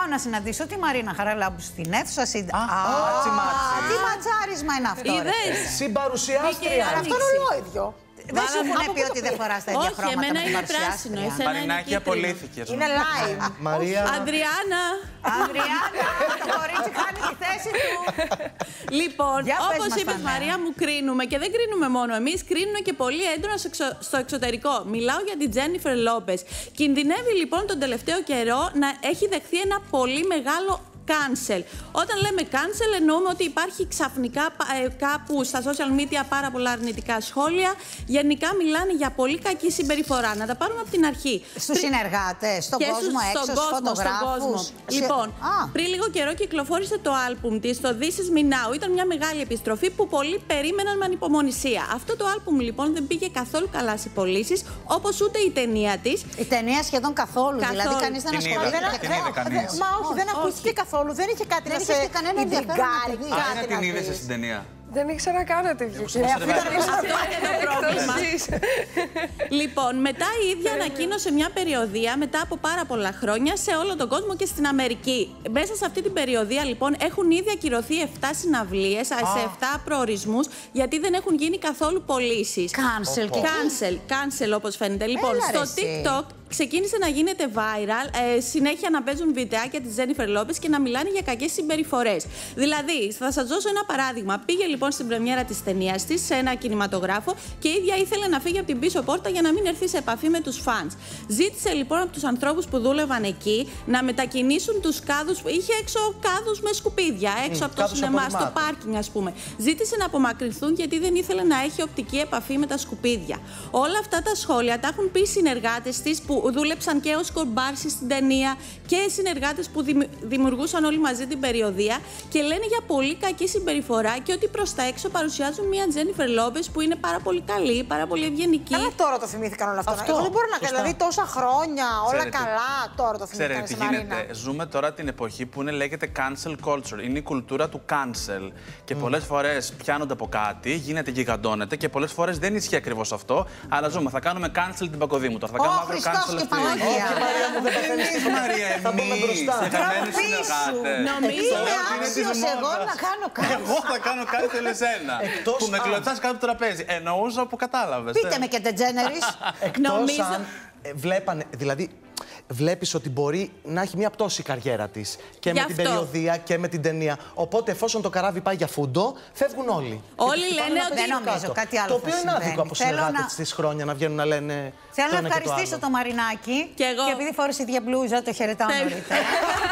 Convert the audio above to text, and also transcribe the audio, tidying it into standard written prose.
πάω να συναντήσω τη Μαρίνα Χαραλάμπου στην αίθουσα. Τι ματσάρισμα είναι αυτό. Συμπαρουσιάστρια. Αυτό είναι ολόιδιο. Δεν σου έχουν πει ότι δεν φοράς τα ίδια χρώματα. Όχι, εμένα είναι πράσινο. Μαρινάκη, απολύθηκε. Είναι lime. Μαρία. Αδριάννα. Το κορίτσι χάνει τη θέση του. Λοιπόν, όπως είπες Μαρία μου, κρίνουμε και δεν κρίνουμε μόνο εμείς, κρίνουμε και πολύ έντονα στο εξωτερικό. Μιλάω για την Τζένιφερ Λόπες. Κινδυνεύει λοιπόν τον τελευταίο καιρό να έχει δεχθεί ένα πολύ μεγάλο cancel. Όταν λέμε cancel εννοούμε ότι υπάρχει ξαφνικά κάπου στα social media πάρα πολλά αρνητικά σχόλια. Γενικά μιλάνε για πολύ κακή συμπεριφορά. Να τα πάρουμε από την αρχή. Στους συνεργάτες, στον κόσμο έξω, στους φωτογράφους. Λοιπόν, πριν λίγο καιρό κυκλοφόρησε το άλμπουμ της, το This Is Me Now. Ήταν μια μεγάλη επιστροφή που πολλοί περίμεναν με ανυπομονησία. Αυτό το άλμπουμ λοιπόν δεν πήγε καθόλου καλά σε πωλήσεις, όπως ούτε η ταινία της. Η ταινία σχεδόν καθόλου. Δηλαδή κανείς δεν ασχολείται. Μα όχι, δεν ακούστηκε καθόλου. Δεν είχε κάτι να σε εντριγκάρει. Αν την είδες στην ταινία. Δεν ήξερα καν ότι βγήκε. Αυτό είναι το πρόβλημα. Λοιπόν, μετά η ίδια ανακοίνωσε μια περιοδεία μετά από πάρα πολλά χρόνια σε όλο τον κόσμο και στην Αμερική. Μέσα σε αυτή την περιοδεία, λοιπόν, έχουν ήδη ακυρωθεί 7 συναυλίες σε 7 προορισμούς, γιατί δεν έχουν γίνει καθόλου πωλήσεις. Cancel, όπως φαίνεται. Λοιπόν, στο TikTok ξεκίνησε να γίνεται viral, συνέχεια να παίζουν βιντεάκια της Τζένιφερ Λόπες και να μιλάνε για κακές συμπεριφορές. Δηλαδή, θα σας δώσω ένα παράδειγμα. Πήγε λοιπόν στην πρεμιέρα της ταινίας της σε ένα κινηματογράφο και η ίδια ήθελε να φύγει από την πίσω πόρτα για να μην έρθει σε επαφή με τους φανς. Ζήτησε λοιπόν από τους ανθρώπους που δούλευαν εκεί να μετακινήσουν τους κάδους. Είχε έξω κάδους με σκουπίδια, έξω από το σινεμά, στο πάρκινγκ, ας πούμε. Ζήτησε να απομακρυνθούν γιατί δεν ήθελε να έχει οπτική επαφή με τα σκουπίδια. Όλα αυτά τα σχόλια τα έχουν πει οι συνεργάτες της που δούλεψαν και ως κομπάρσι στην ταινία και συνεργάτες που δημιουργούσαν όλοι μαζί την περιοδεία και λένε για πολύ κακή συμπεριφορά και ότι προς τα έξω παρουσιάζουν μια Τζένιφερ Λόπες που είναι πάρα πολύ καλή, πάρα πολύ ευγενική. Αλλά τώρα το θυμήθηκαν όλα αυτά. Εγώ δεν μπορώ να κάνω. Δηλαδή τόσα χρόνια, όλα καλά, τώρα το θυμήθηκαν. Ξέρετε τι γίνεται. Ζούμε τώρα την εποχή που λέγεται cancel culture. Είναι η κουλτούρα του cancel. Και πολλές φορές πιάνονται από κάτι, γίνεται γιγαντώνεται και πολλές φορές δεν ισχύει ακριβώς αυτό. Αλλά ζούμε. Θα κάνουμε cancel την Πακοδήμου τώρα. Θα κάνουμε αύριο cancel αυτή. Μαρία μου, δεν παθαίνεις. Θα πούμε μπροστά. Νομίζω είμαι άξιος εγώ να κάνω κάτι. Εγώ θα κάνω κάτι θέλω εσένα. Που με κλωτσάς κάτω το τραπέζι. Εννοούσα που κατάλαβες. Πείτε με και Ντετζένερης. Εκτός αν βλέπανε, δηλαδή βλέπεις ότι μπορεί να έχει μια πτώση η καριέρα της και με την περιοδεία και με την ταινία. Οπότε εφόσον το καράβι πάει για φούντο, φεύγουν όλοι. Όλοι λένε ότι δεν νομίζω κάτι άλλο. Το οποίο είναι άδικο από συνεργάτες της χρόνια να βγαίνουν να λένε. Θέλω να ευχαριστήσω το Μαρινάκι. Και εγώ. Και επειδή φόρησε η ίδια μπλούζα, το χαιρετάω νωρίτερα.